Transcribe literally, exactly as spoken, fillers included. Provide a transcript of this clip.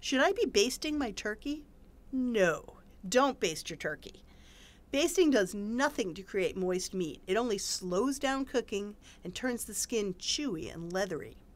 Should I be basting my turkey? No, don't baste your turkey. Basting does nothing to create moist meat. It only slows down cooking and turns the skin chewy and leathery.